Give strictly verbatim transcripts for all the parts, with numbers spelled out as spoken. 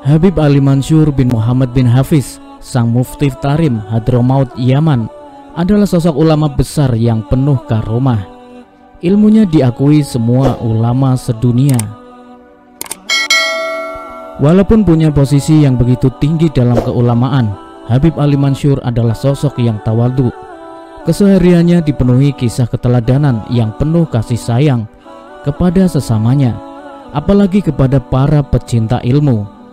Habib Ali Mansur bin Muhammad bin Hafiz, sang mufti Tarim Hadramaut Yaman, adalah sosok ulama besar yang penuh karomah. Ilmunya diakui semua ulama sedunia. Walaupun punya posisi yang begitu tinggi dalam keulamaan, Habib Ali Mansur adalah sosok yang tawadhu. Kesehariannya dipenuhi kisah keteladanan yang penuh kasih sayang kepada sesamanya, apalagi kepada para pecinta ilmu.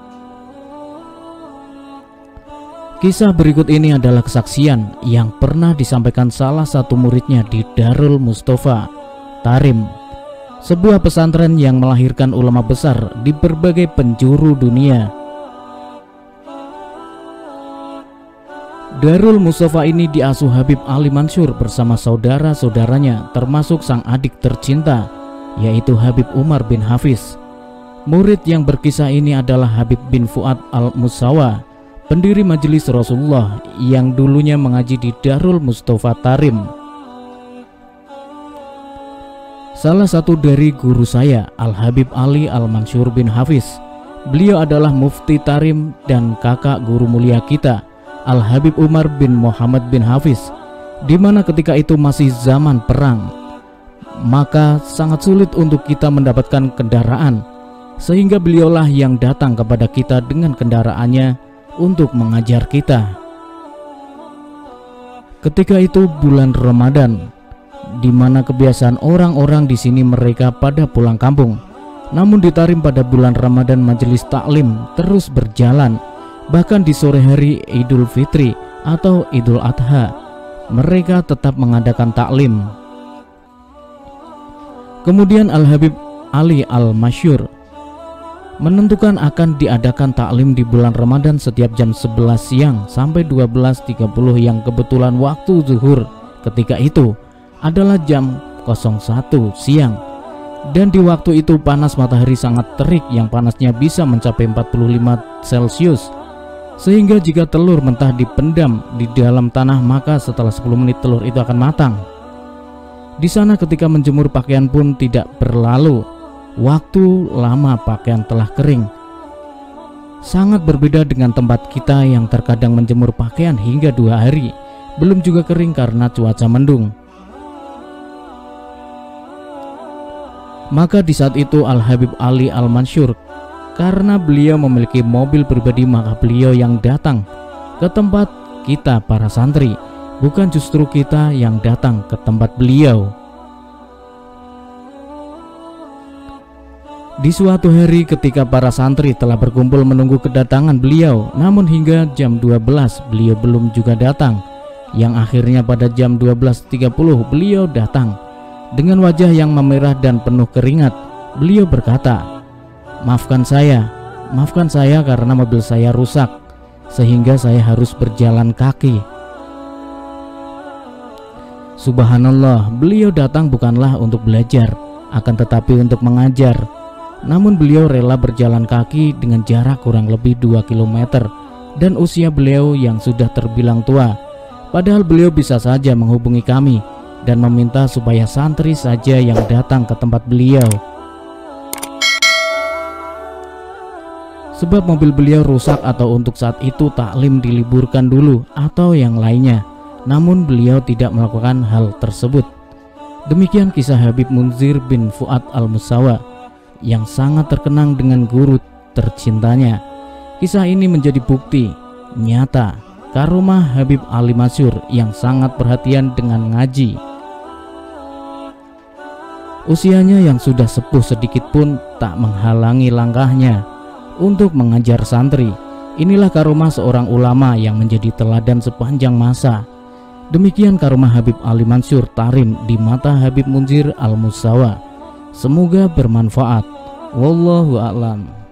Kisah berikut ini adalah kesaksian yang pernah disampaikan salah satu muridnya di Darul Mustafa Tarim, sebuah pesantren yang melahirkan ulama besar di berbagai penjuru dunia. Darul Mustafa ini diasuh Habib Ali Mansur bersama saudara-saudaranya, termasuk sang adik tercinta, yaitu Habib Umar bin Hafiz. Murid yang berkisah ini adalah Habib bin Fuad al-Musawa, pendiri Majelis Rasulullah yang dulunya mengaji di Darul Mustafa Tarim. Salah satu dari guru saya, Al-Habib Ali Al-Mansur bin Hafiz. Beliau adalah mufti Tarim dan kakak guru mulia kita, Al-Habib Umar bin Muhammad bin Hafiz, di mana ketika itu masih zaman perang. Maka sangat sulit untuk kita mendapatkan kendaraan, sehingga beliaulah yang datang kepada kita dengan kendaraannya untuk mengajar kita. Ketika itu bulan Ramadan, di mana kebiasaan orang-orang di sini mereka pada pulang kampung. Namun di Tarim pada bulan Ramadan majelis taklim terus berjalan. Bahkan di sore hari Idul Fitri atau Idul Adha, mereka tetap mengadakan taklim. Kemudian Al-Habib Ali Al-Mansur menentukan akan diadakan taklim di bulan Ramadan setiap jam sebelas siang sampai dua belas tiga puluh, yang kebetulan waktu zuhur ketika itu adalah jam nol satu siang. Dan di waktu itu panas matahari sangat terik yang panasnya bisa mencapai empat puluh lima Celcius, sehingga jika telur mentah dipendam di dalam tanah maka setelah sepuluh menit telur itu akan matang. Di sana ketika menjemur pakaian pun tidak berlalu waktu lama pakaian telah kering. Sangat berbeda dengan tempat kita yang terkadang menjemur pakaian hingga dua hari belum juga kering karena cuaca mendung. Maka di saat itu Al-Habib Ali Al-Mansur, karena beliau memiliki mobil pribadi, maka beliau yang datang ke tempat kita para santri, bukan justru kita yang datang ke tempat beliau. Di suatu hari ketika para santri telah berkumpul menunggu kedatangan beliau, namun hingga jam dua belas beliau belum juga datang, yang akhirnya pada jam dua belas tiga puluh beliau datang. Dengan wajah yang memerah dan penuh keringat, beliau berkata, "Maafkan saya, maafkan saya karena mobil saya rusak, sehingga saya harus berjalan kaki." Subhanallah, beliau datang bukanlah untuk belajar, akan tetapi untuk mengajar. Namun beliau rela berjalan kaki dengan jarak kurang lebih dua kilometer dan usia beliau yang sudah terbilang tua. Padahal beliau bisa saja menghubungi kami dan meminta supaya santri saja yang datang ke tempat beliau, sebab mobil beliau rusak atau untuk saat itu taklim diliburkan dulu atau yang lainnya. Namun beliau tidak melakukan hal tersebut. Demikian kisah Habib Munzir bin Fuad al-Musawa yang sangat terkenang dengan guru tercintanya. Kisah ini menjadi bukti nyata karomah Habib Ali Mansur yang sangat perhatian dengan ngaji. Usianya yang sudah sepuh sedikit pun tak menghalangi langkahnya untuk mengajar santri. Inilah karomah seorang ulama yang menjadi teladan sepanjang masa. Demikian karomah Habib Ali Mansur Tarim di mata Habib Munzir al-Musawa. Semoga bermanfaat. Wallahu a'lam.